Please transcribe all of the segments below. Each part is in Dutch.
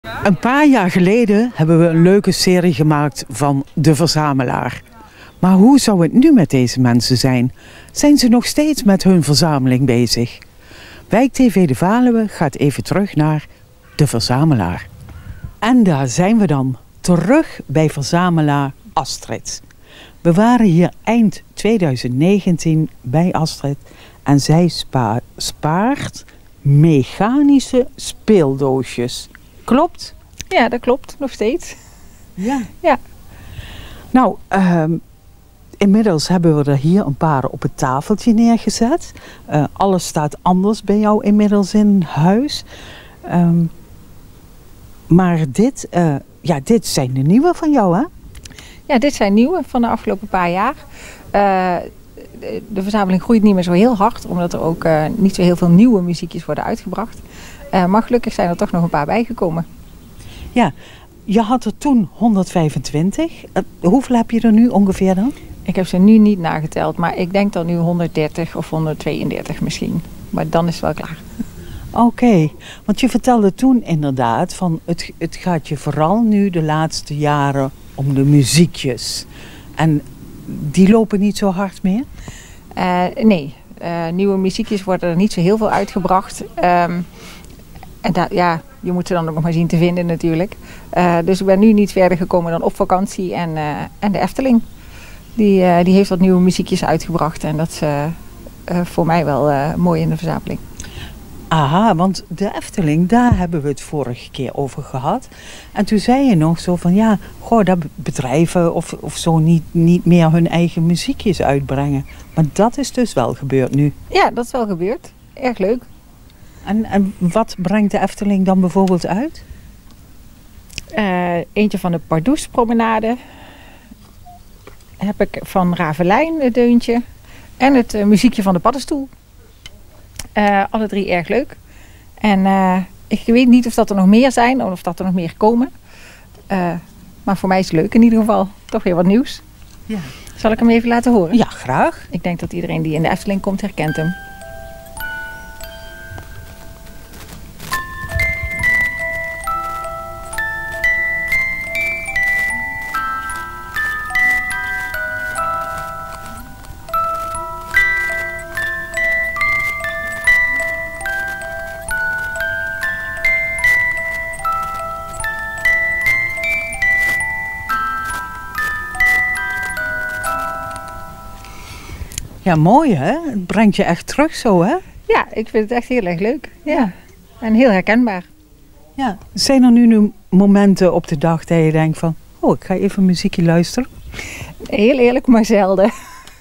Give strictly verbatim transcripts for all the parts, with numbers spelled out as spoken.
Een paar jaar geleden hebben we een leuke serie gemaakt van De Verzamelaar. Maar hoe zou het nu met deze mensen zijn? Zijn ze nog steeds met hun verzameling bezig? Wijk T V de Valuwe gaat even terug naar De Verzamelaar. En daar zijn we dan, terug bij verzamelaar Astrid. We waren hier eind tweeduizend negentien bij Astrid en zij spa spaart mechanische speeldoosjes. Klopt? Ja, dat klopt. Nog steeds. Ja. Ja. Nou, um, inmiddels hebben we er hier een paar op het tafeltje neergezet. Uh, alles staat anders bij jou inmiddels in huis. Um, maar dit, uh, ja, dit zijn de nieuwe van jou, hè? Ja, dit zijn nieuwe van de afgelopen paar jaar. Uh, de, de verzameling groeit niet meer zo heel hard, omdat er ook uh, niet zo heel veel nieuwe muziekjes worden uitgebracht. Uh, maar gelukkig zijn er toch nog een paar bijgekomen. Ja, je had er toen honderdvijfentwintig. Uh, hoeveel heb je er nu ongeveer dan? Ik heb ze nu niet nageteld, maar ik denk dan nu honderddertig of honderdtweeëndertig misschien. Maar dan is het wel klaar. Oké, okay. Want je vertelde toen inderdaad van het, het gaat je vooral nu de laatste jaren om de muziekjes. En die lopen niet zo hard meer? Uh, nee, uh, nieuwe muziekjes worden er niet zo heel veel uitgebracht. Um, en da ja, je moet ze dan ook nog maar zien te vinden natuurlijk. Uh, dus ik ben nu niet verder gekomen dan Op Vakantie en, uh, en de Efteling. Die, uh, die heeft wat nieuwe muziekjes uitgebracht en dat is uh, uh, voor mij wel uh, mooi in de verzameling. Aha, want de Efteling, daar hebben we het vorige keer over gehad. En toen zei je nog zo van, ja, goh, dat bedrijven of, of zo niet, niet meer hun eigen muziekjes uitbrengen. Maar dat is dus wel gebeurd nu. Ja, dat is wel gebeurd. Erg leuk. En, en wat brengt de Efteling dan bijvoorbeeld uit? Uh, eentje van de Pardoespromenade. Heb ik van Ravelijn, het deuntje. En het uh, muziekje van de Paddenstoel. Uh, alle drie erg leuk. En uh, ik weet niet of dat er nog meer zijn of dat er nog meer komen. Uh, maar voor mij is het leuk in ieder geval. Toch weer wat nieuws. Ja. Zal ik hem even laten horen? Ja, graag. Ik denk dat iedereen die in de Efteling komt herkent hem. Ja, mooi hè? Het brengt je echt terug zo hè? Ja, ik vind het echt heel erg leuk. Ja. Ja. En heel herkenbaar. Ja. Zijn er nu, nu momenten op de dag dat je denkt van, oh, ik ga even muziekje luisteren? Heel eerlijk, maar zelden.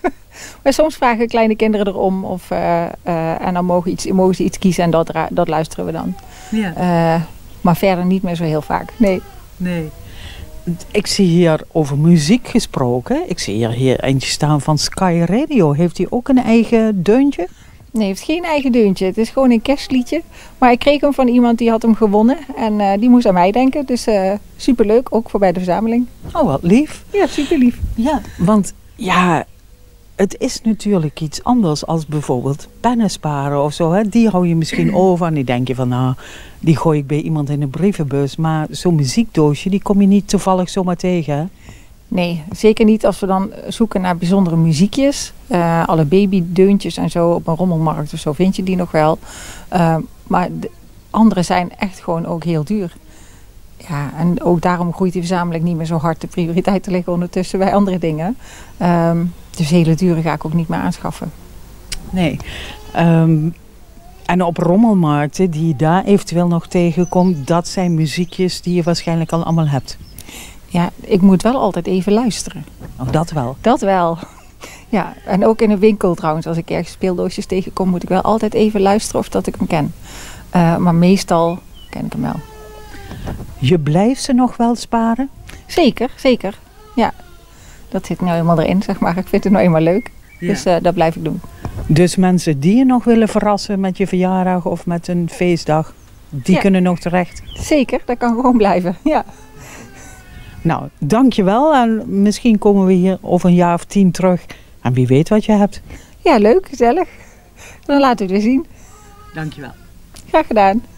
Maar soms vragen kleine kinderen erom of, uh, uh, en dan mogen, iets, mogen ze iets kiezen en dat, dat luisteren we dan. Ja. Uh, maar verder niet meer zo heel vaak, nee. Nee. Ik zie hier over muziek gesproken. Ik zie hier, hier eentje staan van Sky Radio. Heeft hij ook een eigen deuntje? Nee, heeft geen eigen deuntje. Het is gewoon een kerstliedje. Maar ik kreeg hem van iemand die had hem gewonnen. En uh, die moest aan mij denken. Dus uh, superleuk, ook voor bij de verzameling. Oh, wat lief. Ja, super lief. Ja, want ja, het is natuurlijk iets anders als bijvoorbeeld pennen sparen of zo. Hè? Die hou je misschien over en die denk je van, nou, die gooi ik bij iemand in een brievenbus. Maar zo'n muziekdoosje, die kom je niet toevallig zomaar tegen, hè? Nee, zeker niet als we dan zoeken naar bijzondere muziekjes. Uh, alle babydeuntjes en zo op een rommelmarkt of zo vind je die nog wel. Uh, maar de andere zijn echt gewoon ook heel duur. Ja, en ook daarom groeit die verzameling niet meer zo hard. De prioriteiten liggen ondertussen bij andere dingen. Um, dus hele dure ga ik ook niet meer aanschaffen. Nee. Um, en op rommelmarkten die je daar eventueel nog tegenkomt, dat zijn muziekjes die je waarschijnlijk al allemaal hebt. Ja, ik moet wel altijd even luisteren. Oh, dat wel? Dat wel. Ja, en ook in een winkel trouwens. Als ik ergens speeldoosjes tegenkom, moet ik wel altijd even luisteren of dat ik hem ken. Uh, maar meestal ken ik hem wel. Je blijft ze nog wel sparen? Zeker, zeker. Ja, dat zit nou eenmaal erin, zeg maar. Ik vind het nou eenmaal leuk. Ja. Dus uh, dat blijf ik doen. Dus mensen die je nog willen verrassen met je verjaardag of met een feestdag, die ja. kunnen nog terecht? Zeker, dat kan gewoon blijven, ja. Nou, dankjewel. En misschien komen we hier over een jaar of tien terug. En wie weet wat je hebt. Ja, leuk, gezellig. Dan laten we het weer zien. Dankjewel. Graag gedaan.